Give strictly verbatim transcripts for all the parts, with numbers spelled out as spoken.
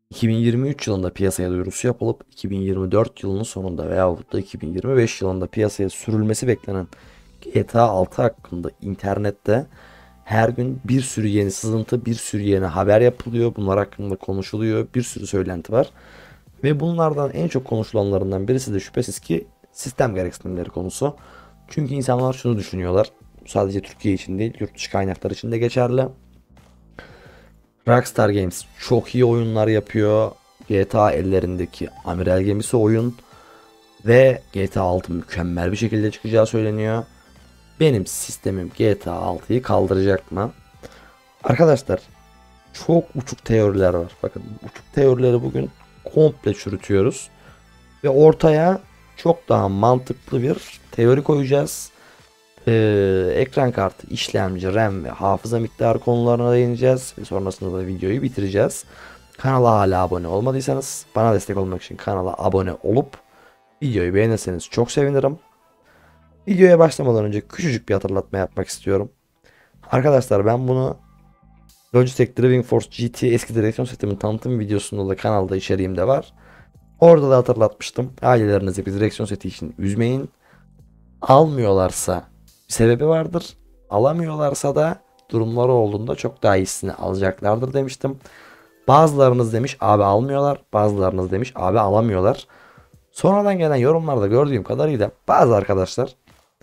iki bin yirmi üç yılında piyasaya duyurusu yapılıp iki bin yirmi dört yılının sonunda veyahut da iki bin yirmi beş yılında piyasaya sürülmesi beklenen G T A altı hakkında internette her gün bir sürü yeni sızıntı, bir sürü yeni haber yapılıyor. Bunlar hakkında konuşuluyor. Bir sürü söylenti var. Ve bunlardan en çok konuşulanlarından birisi de şüphesiz ki sistem gereksinimleri konusu. Çünkü insanlar şunu düşünüyorlar. Sadece Türkiye için değil, yurt dışı kaynaklar için de geçerli. Rockstar Games çok iyi oyunlar yapıyor. G T A ellerindeki amiral gemisi oyun ve G T A altı mükemmel bir şekilde çıkacağı söyleniyor. Benim sistemim G T A altıyı kaldıracak mı? Arkadaşlar çok uçuk teoriler var. Bakın uçuk teorileri bugün komple çürütüyoruz. Ve ortaya çok daha mantıklı bir teori koyacağız. Ee, ekran kartı, işlemci, RAM ve hafıza miktarı konularına değineceğiz. Ve sonrasında da videoyu bitireceğiz. Kanala hala abone olmadıysanız bana destek olmak için kanala abone olup videoyu beğenirseniz çok sevinirim. Videoya başlamadan önce küçücük bir hatırlatma yapmak istiyorum. Arkadaşlar ben bunu Logitech Driving Force G T eski direksiyon setimin tanıtım videosunda da kanalda içeriğimde var. Orada da hatırlatmıştım. Ailelerinizi bir direksiyon seti için üzmeyin. Almıyorlarsa bir sebebi vardır. Alamıyorlarsa da durumları olduğunda çok daha iyisini alacaklardır demiştim. Bazılarınız demiş abi almıyorlar. Bazılarınız demiş abi alamıyorlar. Sonradan gelen yorumlarda gördüğüm kadarıyla bazı arkadaşlar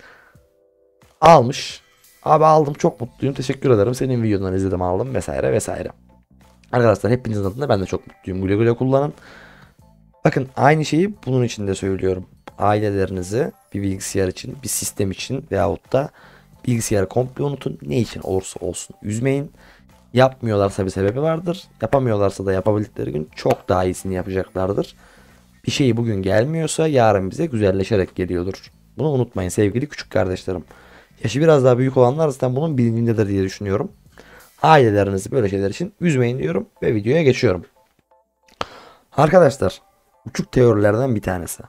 almış. Abi aldım çok mutluyum teşekkür ederim. Senin videodan izledim aldım vesaire vesaire. Arkadaşlar hepinizin adına ben de çok mutluyum. Güle güle kullanın. Bakın aynı şeyi bunun için de söylüyorum. Ailelerinizi bir bilgisayar için, bir sistem için veyahut da bilgisayarı komple unutun. Ne için olursa olsun üzmeyin. Yapmıyorlarsa bir sebebi vardır. Yapamıyorlarsa da yapabildikleri gün çok daha iyisini yapacaklardır. Bir şey bugün gelmiyorsa yarın bize güzelleşerek geliyordur. Bunu unutmayın sevgili küçük kardeşlerim. Yaşı biraz daha büyük olanlar zaten bunun bilincindedir diye düşünüyorum. Ailelerinizi böyle şeyler için üzmeyin diyorum ve videoya geçiyorum. Arkadaşlar uçuk teorilerden bir tanesi.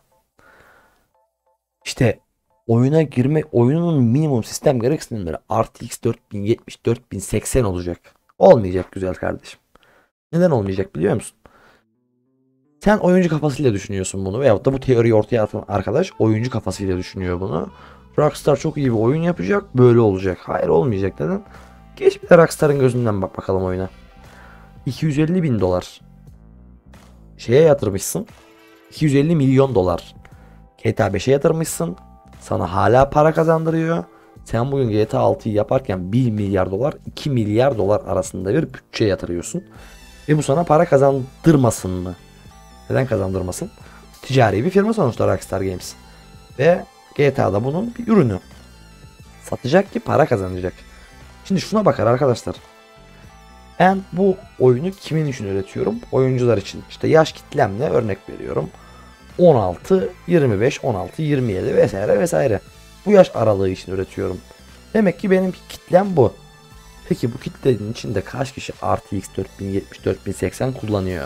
İşte oyuna girme oyunun minimum sistem gereksinimleri R T X dört bin yetmiş dört bin seksen olacak. Olmayacak güzel kardeşim. Neden olmayacak biliyor musun? Sen oyuncu kafasıyla düşünüyorsun bunu veyahut da bu teoriyi ortaya atan arkadaş oyuncu kafasıyla düşünüyor bunu. Rockstar çok iyi bir oyun yapacak böyle olacak. Hayır olmayacak neden? Geç bir de Rockstar'ın gözünden bak bakalım oyuna. iki yüz elli bin dolar şeye yatırmışsın. iki yüz elli milyon dolar G T A beşe yatırmışsın. Sana hala para kazandırıyor. Sen bugün G T A altıyı yaparken bir milyar dolar iki milyar dolar arasında bir bütçe yatırıyorsun. Ve bu sana para kazandırmasın mı? Neden kazandırmasın? Ticari bir firma sonuçta Rockstar Games. Ve G T A'da bunun bir ürünü. Satacak ki para kazanacak. Şimdi şuna bakar arkadaşlar. Ben bu oyunu kimin için üretiyorum? Oyuncular için. İşte yaş kitlemle örnek veriyorum. on altı, yirmi beş, on altı, yirmi yedi vesaire vesaire. Bu yaş aralığı için üretiyorum. Demek ki benim kitlem bu. Peki bu kitlenin içinde kaç kişi R T X dört bin yetmiş, dört bin seksen kullanıyor?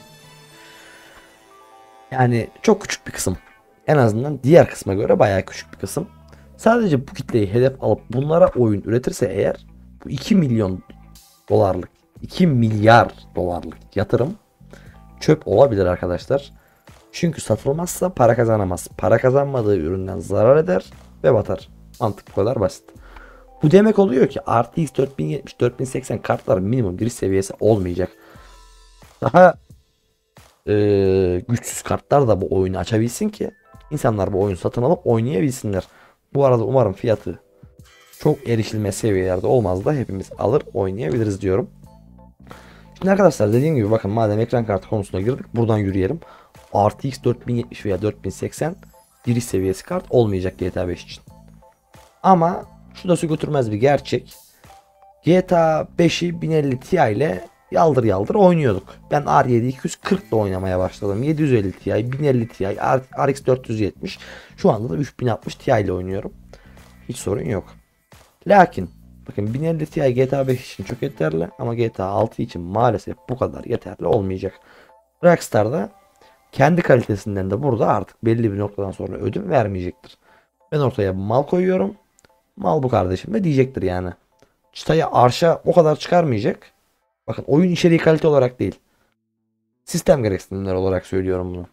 Yani çok küçük bir kısım. En azından diğer kısma göre bayağı küçük bir kısım. Sadece bu kitleyi hedef alıp bunlara oyun üretirse eğer bu iki milyon dolarlık, iki milyar dolarlık yatırım çöp olabilir arkadaşlar. Çünkü satılmazsa para kazanamaz. Para kazanmadığı üründen zarar eder ve batar. Mantık bu kadar basit. Bu demek oluyor ki R T X dört bin yetmiş, dört bin seksen kartların minimum giriş seviyesi olmayacak. Daha e, güçsüz kartlar da bu oyunu açabilsin ki insanlar bu oyunu satın alıp oynayabilsinler. Bu arada umarım fiyatı çok erişilmez seviyelerde olmaz da hepimiz alır oynayabiliriz diyorum. Şimdi arkadaşlar dediğim gibi bakın madem ekran kartı konusuna girdik buradan yürüyelim. R T X dört bin yetmiş veya dört bin seksen giriş seviyesi kart olmayacak G T A beş için. Ama şu da su götürmez bir gerçek. G T A beşi bin elli Ti ile yaldır yaldır oynuyorduk. Ben R yedi iki yüz kırk ile oynamaya başladım. yedi yüz elli Ti, bin elli Ti, R X dört yüz yetmiş. Şu anda da üç bin altmış Ti ile oynuyorum. Hiç sorun yok. Lakin bakın bin elli Ti G T A beş için çok yeterli ama G T A altı için maalesef bu kadar yeterli olmayacak. Rockstar'da kendi kalitesinden de burada artık belli bir noktadan sonra ödün vermeyecektir. Ben ortaya mal koyuyorum. Mal bu kardeşim de diyecektir yani. Çıtayı arşa o kadar çıkarmayacak. Bakın oyun içeriği kalite olarak değil. Sistem gereksinimleri olarak söylüyorum bunu.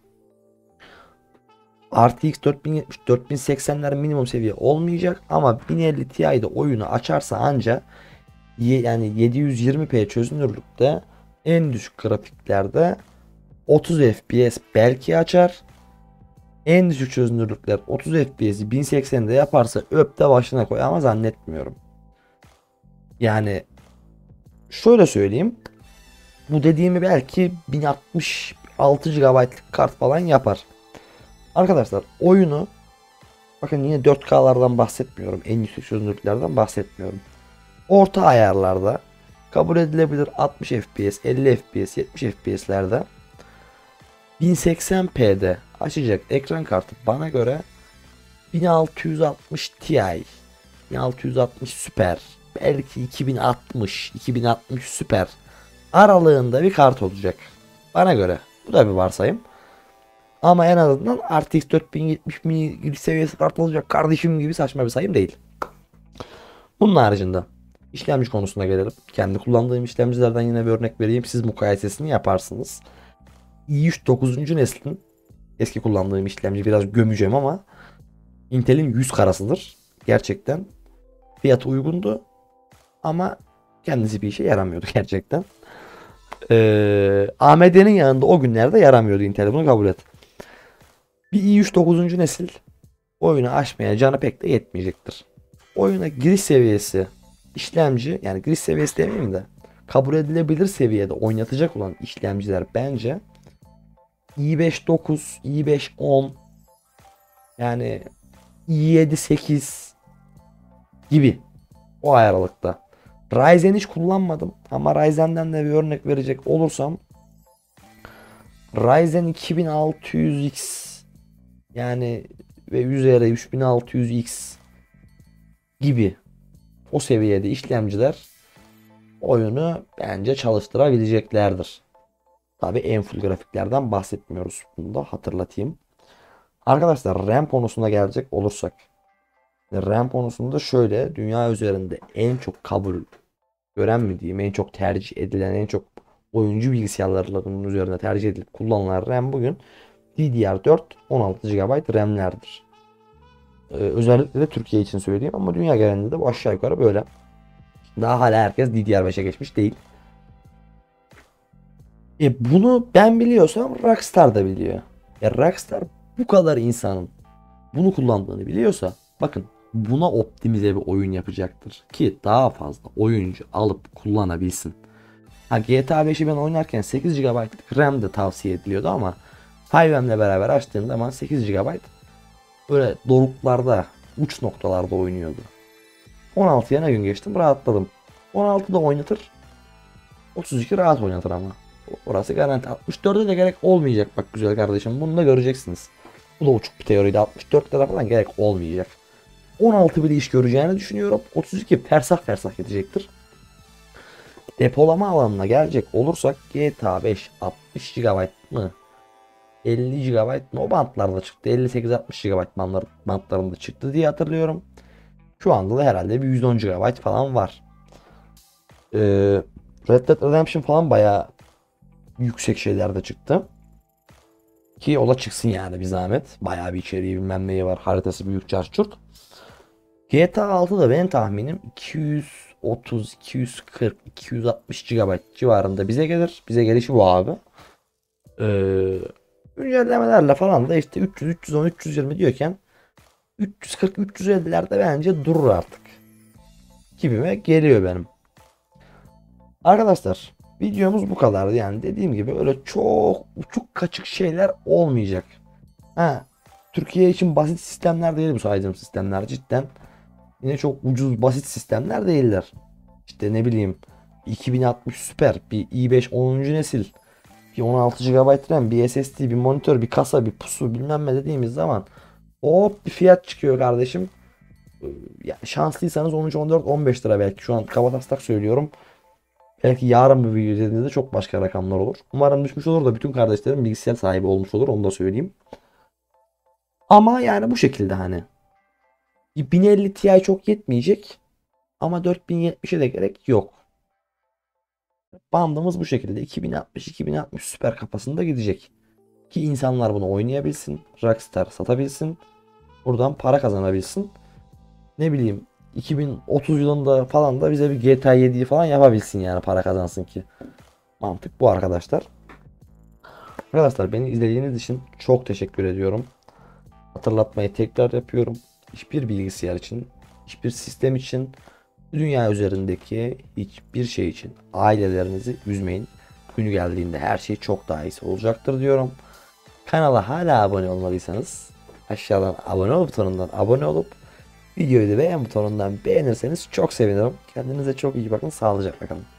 R T X dört bin yetmiş dört bin seksenler minimum seviye olmayacak ama bin elli Ti'de oyunu açarsa anca yani yedi yüz yirmi p çözünürlükte en düşük grafiklerde otuz F P S belki açar. En düşük çözünürlükler otuz F P S'i bin seksende yaparsa öp de başına koy ama zannetmiyorum. Yani şöyle söyleyeyim. Bu dediğimi belki bin altmış altı gigabaytlık kart falan yapar. Arkadaşlar oyunu bakın yine dört K'lardan bahsetmiyorum. En yüksek çözünürlüklerden bahsetmiyorum. Orta ayarlarda kabul edilebilir altmış F P S, elli F P S, yetmiş F P S'lerde bin seksen p'de açacak ekran kartı bana göre bin altı yüz altmış Ti, bin altı yüz altmış Super, belki iki bin altmış, iki bin altmış Super aralığında bir kart olacak. Bana göre. Bu da bir varsayım. Ama en azından R T X dört bin yetmiş mini seviyesi kart olacak kardeşim gibi saçma bir sayım değil. Bunun haricinde işlemci konusuna gelelim. Kendi kullandığım işlemcilerden yine bir örnek vereyim. Siz mukayesesini yaparsınız. i üç dokuzuncu neslin eski kullandığım işlemci biraz gömeceğim ama Intel'in yüz karasıdır. Gerçekten fiyatı uygundu ama kendisi bir işe yaramıyordu gerçekten. Ee, A M D'nin yanında o günlerde yaramıyordu Intel, bunu kabul et. Bir i üç dokuzuncu nesil oyunu aşmaya canı pek de yetmeyecektir. Oyuna giriş seviyesi işlemci, yani giriş seviyesi demeyeyim de kabul edilebilir seviyede oynatacak olan işlemciler bence i beş dokuz, i beş on, yani i yedi sekiz gibi o ayarlıkta. Ryzen hiç kullanmadım ama Ryzen'den de bir örnek verecek olursam Ryzen iki bin altı yüz X yani ve üzeri üç bin altı yüz X gibi o seviyede işlemciler oyunu bence çalıştırabileceklerdir. Tabi en full grafiklerden bahsetmiyoruz. Bunu da hatırlatayım. Arkadaşlar RAM konusuna gelecek olursak. RAM konusunda şöyle, dünya üzerinde en çok kabul gören mi diyeyim, en çok tercih edilen, en çok oyuncu bilgisayarlarının üzerinde tercih edilip kullanılan RAM bugün D D R dört on altı gigabayt RAM'lerdir. Ee, özellikle de Türkiye için söyleyeyim ama dünya genelinde de bu aşağı yukarı böyle. Daha hala herkes D D R beşe geçmiş değil. E bunu ben biliyorsam Rockstar da biliyor. Ya Rockstar bu kadar insanın bunu kullandığını biliyorsa bakın buna optimize bir oyun yapacaktır ki daha fazla oyuncu alıp kullanabilsin. Ha, G T A beşi ben oynarken sekiz gigabaytlık RAM de tavsiye ediliyordu ama beş R'le beraber açtığım zaman sekiz gigabayt böyle doruklarda, uç noktalarda oynuyordu. on altıya ne gün geçtim, rahatladım. on altıda oynatır, otuz iki rahat oynatır ama. Orası garanti. altmış dörde de gerek olmayacak bak güzel kardeşim. Bunu da göreceksiniz. Bu da uçuk bir teoriydi. altmış dörtlere falan gerek olmayacak. on altı bile iş göreceğini düşünüyorum. otuz iki fersah fersah gidecektir. Depolama alanına gelecek olursak G T A beş altmış gigabayt mı? elli gigabayt mı? O bantlarda çıktı. elli sekiz altmış gigabayt bantlarında çıktı diye hatırlıyorum. Şu anda da herhalde bir yüz on gigabayt falan var. Ee, Red Dead Redemption falan bayağı yüksek şeylerde çıktı. Ki ola çıksın yani bir zahmet. Bayağı bir içeriği bilmem neyi var. Haritası büyük çarçurt. G T A altıda benim tahminim iki yüz otuz, iki yüz kırk, iki yüz altmış gigabayt civarında bize gelir. Bize gelişi bu abi. Ee, güncellemelerle falan da işte üç yüz, üç yüz on, üç yüz yirmi diyorken üç yüz kırk, üç yüz ellilerde bence durur artık. Gibime geliyor benim. Arkadaşlar videomuz bu kadardı. Yani dediğim gibi öyle çok uçuk kaçık şeyler olmayacak. Ha, Türkiye için basit sistemler değil bu saydığım sistemler, cidden. Yine çok ucuz basit sistemler değiller. İşte ne bileyim iki bin altmış Super, bir i beş onuncu nesil, bir on altı gigabayt RAM, bir S S D, bir monitör, bir kasa, bir pusu bilmem ne dediğimiz zaman hop bir fiyat çıkıyor kardeşim. Ya, şanslıysanız on üç, on dört, on beş lira belki. Şu an kabataslak söylüyorum. Belki yarın bu video izlediğinizde çok başka rakamlar olur. Umarım düşmüş olur da bütün kardeşlerim bilgisayar sahibi olmuş olur. Onu da söyleyeyim. Ama yani bu şekilde hani. bin elli Ti çok yetmeyecek. Ama dört bin yetmişe de gerek yok. Bandımız bu şekilde iki bin altmış iki bin altmış süper kafasında gidecek. Ki insanlar bunu oynayabilsin. Rockstar satabilsin. Buradan para kazanabilsin. Ne bileyim iki bin otuz yılında falan da bize bir G T A yediyi falan yapabilsin yani para kazansın ki. Mantık bu arkadaşlar. Arkadaşlar beni izlediğiniz için çok teşekkür ediyorum. Hatırlatmayı tekrar yapıyorum. Hiçbir bilgisayar için, hiçbir sistem için, dünya üzerindeki hiçbir şey için ailelerinizi üzmeyin. Günü geldiğinde her şey çok daha iyisi olacaktır diyorum. Kanala hala abone olmadıysanız aşağıdan abone ol butonundan abone olup videoyu da beğen butonundan beğenirseniz çok sevinirim. Kendinize çok iyi bakın. Sağlıcakla kalın.